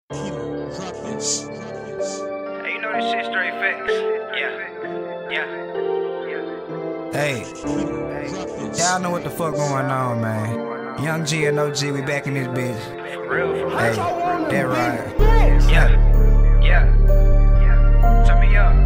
Hey, you know this shit straight facts. Yeah. Hey, y'all know what the fuck going on, man. Young G and OG, we back in this bitch. For real. Hey, that right. Yeah. Turn me up.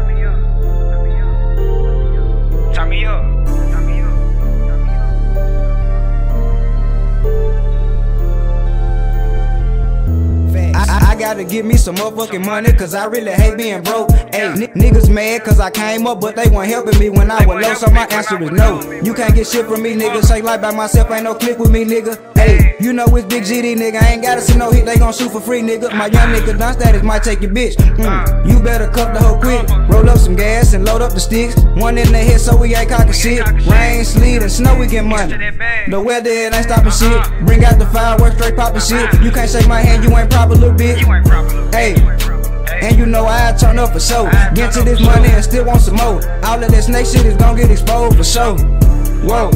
I gotta give me some motherfucking money, cause I really hate being broke. Hey, niggas mad cause I came up, but they weren't helping me when I was low, so my answer is no. You can't get shit from me, nigga. Shake life by myself, ain't no click with me, nigga. Hey, you know it's Big GD, nigga. I ain't gotta see no hit, they gon' shoot for free, nigga. My young nigga done status might take your bitch. You better cuff the hoe quick. Roll up some gas and load up the sticks. One in the head so we ain't cocking shit. Rain, sleet, and snow, we get money. The weather, it ain't stopping shit. Bring out the fireworks, straight poppin' shit. You can't shake my hand, you ain't proper, little bitch. Hey, and you know I turn up for show. Get to this money and still want some more. All of that snake shit is gon' get exposed for sure. Whoa.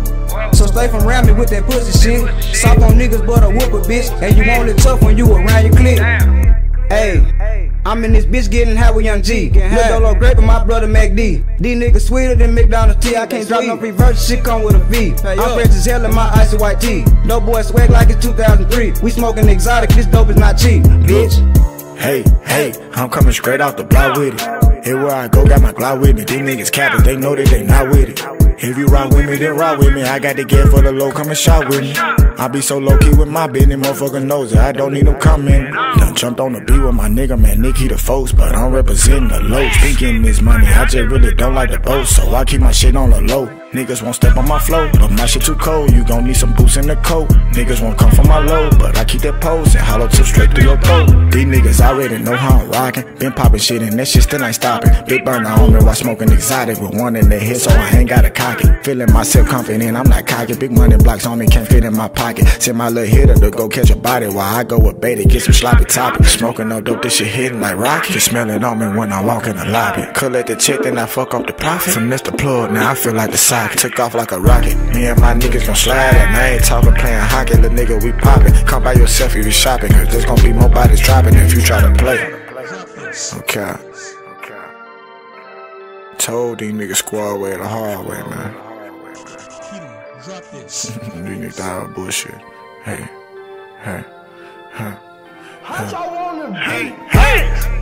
So stay from around me with that pussy shit. Soft on niggas but a whoop a bitch. And you want it tough when you around your clique. Hey, I'm in this bitch getting high with Young G. Lil Dolo Grape and my brother Mac D. These niggas sweeter than McDonald's tea. I can't drop no reverse, shit come with a V. I'm fresh as hell in my icy white tee. No boy swag like it's 2003. We smoking exotic, this dope is not cheap, bitch. Hey, I'm coming straight off the block with it. Everywhere I go, got my Glock with me. These niggas capping, they know that they not with it. If you rock with me, then rock with me. I got the get for the low, come and shot with me. I be so low key with my business, motherfucker knows it. I don't need no comment. Done jumped on the beat with my nigga, man, Nicky the folks, but I'm representing the low. Speaking this money, I just really don't like the boat, so I keep my shit on the low. Niggas won't step on my flow, but my shit too cold. You gon' need some boots in the coat. Niggas won't come from my low, but I keep that pose and hollow tip straight through your throat. These niggas already know how I'm rockin'. Been poppin' shit and that shit still ain't stoppin'. Big burner on me while smoking exotic with one in the head, so I ain't gotta cock it. Feeling myself confident, I'm not cocky. Big money blocks on me, can't fit in my pocket. Send my little hitter to go catch a body while I go with bait to get some sloppy topping. Smoking no dope, this shit hitting like rocket. Just smell it on me when I walk in the lobby. Collect the check, then I fuck up the profit. Finesse the plug, now I feel like the socket. Took off like a rocket. Me and my niggas gon' slide, and I ain't talking playing hockey. Little nigga, we poppin'. Come by yourself if you shopping, cause there's gon' be more bodies dropping if you try to play. Okay. Told these niggas squad way the hard way, man. These niggas die bullshit. Hey. How y'all want them? Hey.